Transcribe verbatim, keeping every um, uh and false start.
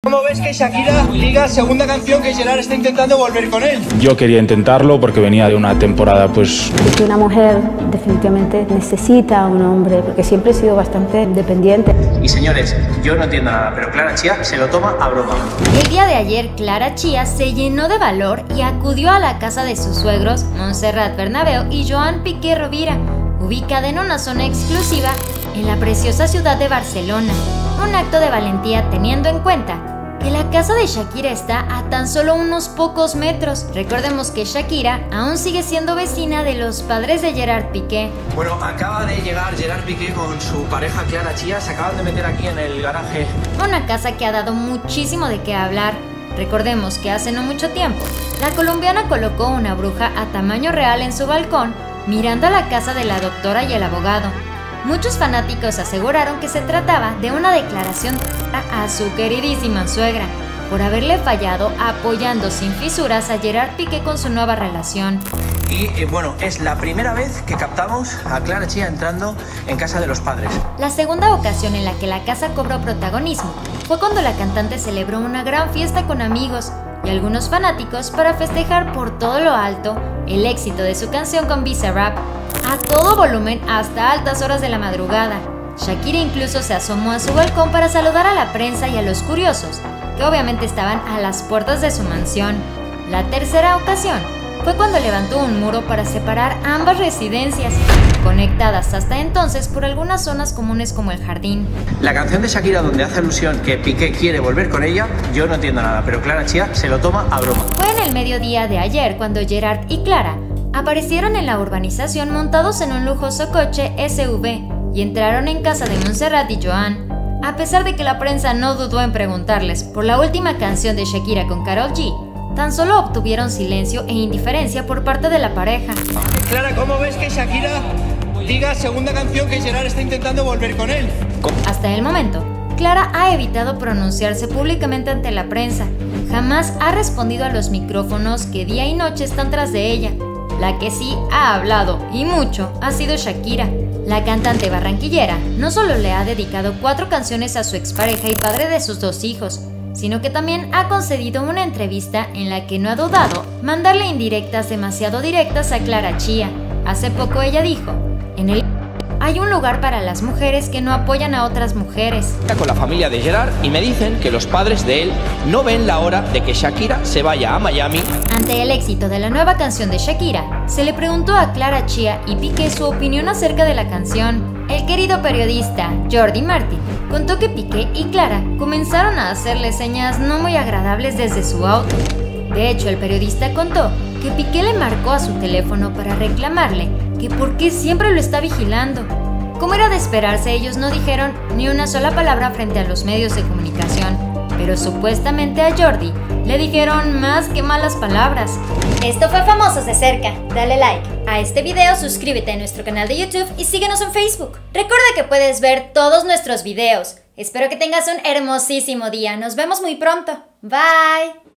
¿Cómo ves que Shakira diga segunda canción que Gerard está intentando volver con él? Yo quería intentarlo porque venía de una temporada pues... Que una mujer definitivamente necesita a un hombre, porque siempre he sido bastante dependiente. Y señores, yo no entiendo nada, pero Clara Chía se lo toma a broma. El día de ayer, Clara Chía se llenó de valor y acudió a la casa de sus suegros, Montserrat Bernabéu y Joan Piqué Rovira, ubicada en una zona exclusiva en la preciosa ciudad de Barcelona. Un acto de valentía teniendo en cuenta que la casa de Shakira está a tan solo unos pocos metros. Recordemos que Shakira aún sigue siendo vecina de los padres de Gerard Piqué. Bueno, acaba de llegar Gerard Piqué con su pareja Clara Chía, se acaban de meter aquí en el garaje. Una casa que ha dado muchísimo de qué hablar. Recordemos que hace no mucho tiempo, la colombiana colocó una bruja a tamaño real en su balcón, mirando a la casa de la doctora y el abogado. Muchos fanáticos aseguraron que se trataba de una declaración a su queridísima suegra por haberle fallado apoyando sin fisuras a Gerard Piqué con su nueva relación. Y eh, bueno, es la primera vez que captamos a Clara Chía entrando en casa de los padres. La segunda ocasión en la que la casa cobró protagonismo fue cuando la cantante celebró una gran fiesta con amigos y algunos fanáticos para festejar por todo lo alto el éxito de su canción con Bizarrap, a todo volumen hasta altas horas de la madrugada. Shakira incluso se asomó a su balcón para saludar a la prensa y a los curiosos, que obviamente estaban a las puertas de su mansión. La tercera ocasión fue cuando levantó un muro para separar ambas residencias, conectadas hasta entonces por algunas zonas comunes como el jardín. La canción de Shakira donde hace alusión que Piqué quiere volver con ella, yo no entiendo nada, pero Clara Chía se lo toma a broma. Fue en el mediodía de ayer cuando Gerard y Clara aparecieron en la urbanización montados en un lujoso coche S U V y entraron en casa de Montserrat y Joan. A pesar de que la prensa no dudó en preguntarles por la última canción de Shakira con Karol G, tan solo obtuvieron silencio e indiferencia por parte de la pareja. Clara, ¿cómo ves que Shakira diga segunda canción que Gerard está intentando volver con él? Hasta el momento, Clara ha evitado pronunciarse públicamente ante la prensa. Jamás ha respondido a los micrófonos que día y noche están tras de ella. La que sí ha hablado, y mucho, ha sido Shakira. La cantante barranquillera no solo le ha dedicado cuatro canciones a su expareja y padre de sus dos hijos, sino que también ha concedido una entrevista en la que no ha dudado mandarle indirectas demasiado directas a Clara Chía. Hace poco ella dijo, en el hay un lugar para las mujeres que no apoyan a otras mujeres. Con la familia de Gerard y me dicen que los padres de él no ven la hora de que Shakira se vaya a Miami. Ante el éxito de la nueva canción de Shakira, se le preguntó a Clara Chía y Piqué su opinión acerca de la canción. El querido periodista Jordi Martin contó que Piqué y Clara comenzaron a hacerle señas no muy agradables desde su auto. De hecho, el periodista contó que Piqué le marcó a su teléfono para reclamarle que por qué siempre lo está vigilando. Como era de esperarse, ellos no dijeron ni una sola palabra frente a los medios de comunicación, pero supuestamente a Jordi le dijeron más que malas palabras. Esto fue Famosos de Cerca. Dale like a este video, suscríbete a nuestro canal de YouTube y síguenos en Facebook. Recuerda que puedes ver todos nuestros videos. Espero que tengas un hermosísimo día. Nos vemos muy pronto. Bye.